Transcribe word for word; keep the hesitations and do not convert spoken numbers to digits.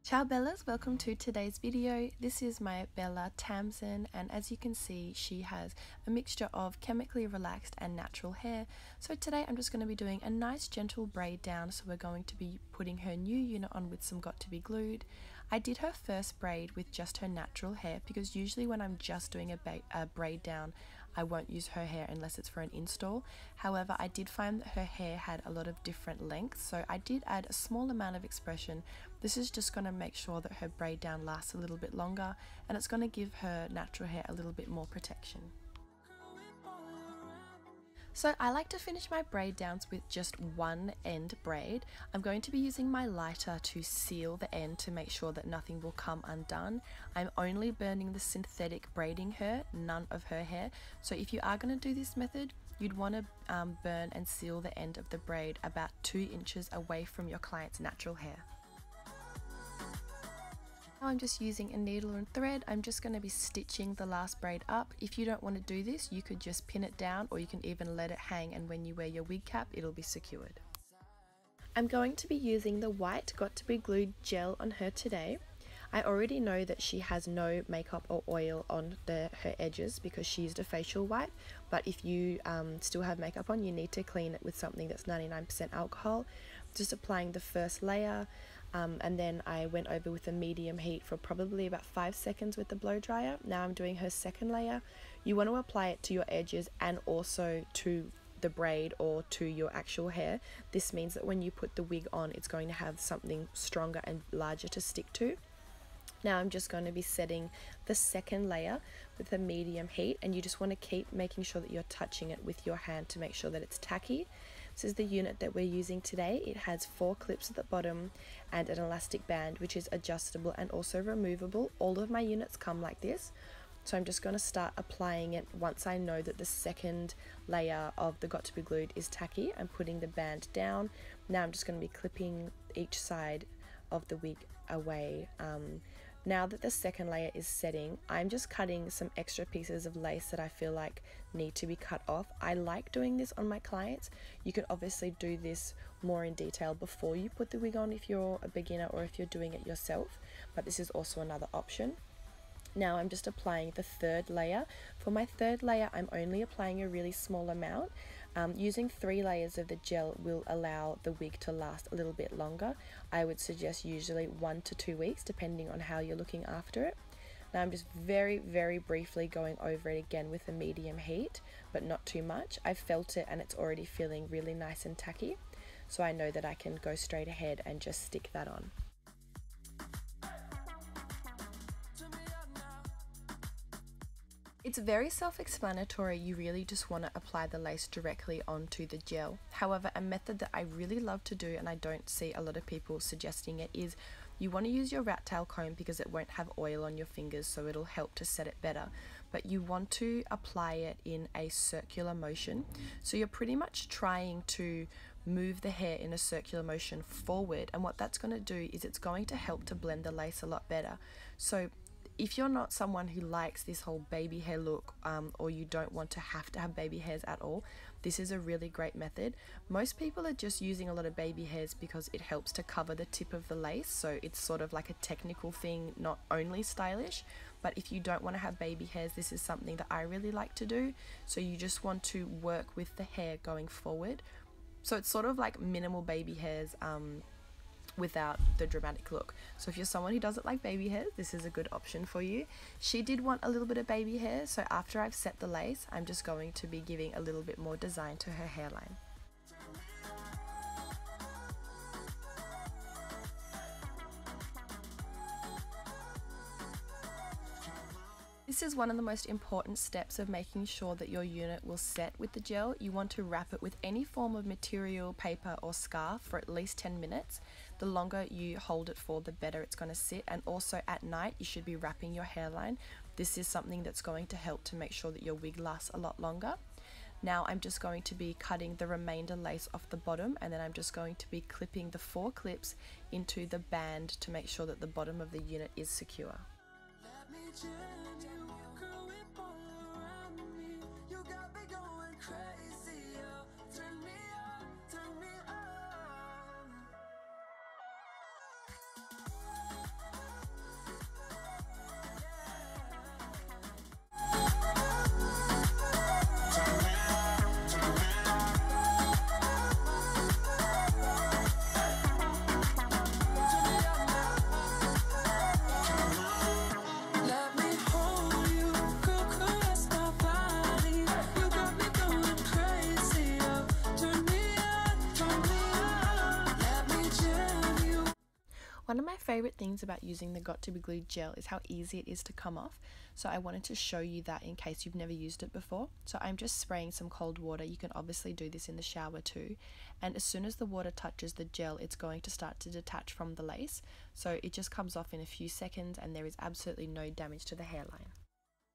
Ciao Bellas, welcome to today's video. This is my Bella Tamsin, and as you can see she has a mixture of chemically relaxed and natural hair. So today I'm just going to be doing a nice gentle braid down, so we're going to be putting her new unit on with some Got to be glued. I did her first braid with just her natural hair because usually when I'm just doing a, a braid down I won't use her hair unless it's for an install. However, I did find that her hair had a lot of different lengths, so I did add a small amount of expression. This is just going to make sure that her braid down lasts a little bit longer, and it's going to give her natural hair a little bit more protection. So I like to finish my braid downs with just one end braid. I'm going to be using my lighter to seal the end to make sure that nothing will come undone. I'm only burning the synthetic braiding hair, none of her hair. So if you are going to do this method, you'd want to um, burn and seal the end of the braid about two inches away from your client's natural hair. Now I'm just using a needle and thread. I'm just going to be stitching the last braid up. If you don't want to do this, you could just pin it down, or you can even let it hang, and when you wear your wig cap it'll be secured. I'm going to be using the white Got to be glued gel on her today. I already know that she has no makeup or oil on the, her edges because she used a facial wipe, but if you um, still have makeup on, you need to clean it with something that's ninety-nine percent alcohol. Just applying the first layer, um, and then I went over with a medium heat for probably about five seconds with the blow dryer. Now I'm doing her second layer. You want to apply it to your edges and also to the braid or to your actual hair. This means that when you put the wig on, it's going to have something stronger and larger to stick to. Now I'm just going to be setting the second layer with a medium heat, and you just want to keep making sure that you're touching it with your hand to make sure that it's tacky. This is the unit that we're using today. It has four clips at the bottom and an elastic band which is adjustable and also removable. All of my units come like this. So I'm just going to start applying it once I know that the second layer of the Got to be glued is tacky. I'm putting the band down. Now I'm just going to be clipping each side of the wig away. Um, now that the second layer is setting, I'm just cutting some extra pieces of lace that I feel like need to be cut off. I like doing this on my clients. You can obviously do this more in detail before you put the wig on if you're a beginner or if you're doing it yourself, but this is also another option. Now I'm just applying the third layer. For my third layer, I'm only applying a really small amount. Um, using three layers of the gel will allow the wig to last a little bit longer. I would suggest usually one to two weeks depending on how you're looking after it. Now I'm just very very briefly going over it again with a medium heat, but not too much. I've felt it and it's already feeling really nice and tacky, so I know that I can go straight ahead and just stick that on. It's very self-explanatory. You really just want to apply the lace directly onto the gel. However, a method that I really love to do, and I don't see a lot of people suggesting it, is you want to use your rat tail comb because it won't have oil on your fingers, so it'll help to set it better. But you want to apply it in a circular motion. So you're pretty much trying to move the hair in a circular motion forward, and what that's going to do is it's going to help to blend the lace a lot better. So if you're not someone who likes this whole baby hair look, um, or you don't want to have to have baby hairs at all, this is a really great method. Most people are just using a lot of baby hairs because it helps to cover the tip of the lace, so it's sort of like a technical thing, not only stylish. But if you don't want to have baby hairs, this is something that I really like to do. So you just want to work with the hair going forward. So it's sort of like minimal baby hairs, um, without the dramatic look. So if you're someone who doesn't like baby hairs, this is a good option for you. She did want a little bit of baby hair, so after I've set the lace, I'm just going to be giving a little bit more design to her hairline. This is one of the most important steps of making sure that your unit will set with the gel. You want to wrap it with any form of material, paper or scarf for at least ten minutes. The longer you hold it for, the better it's going to sit. And also at night, you should be wrapping your hairline. This is something that's going to help to make sure that your wig lasts a lot longer. Now I'm just going to be cutting the remainder lace off the bottom, and then I'm just going to be clipping the four clips into the band to make sure that the bottom of the unit is secure. Let me change you, girl, whip all around me. You got me going crazy, oh. Turn me on, turn me on. One of my favorite things about using the Got to Be Glued gel is how easy it is to come off. So I wanted to show you that in case you've never used it before. So I'm just spraying some cold water. You can obviously do this in the shower too. And as soon as the water touches the gel, it's going to start to detach from the lace. So it just comes off in a few seconds and there is absolutely no damage to the hairline.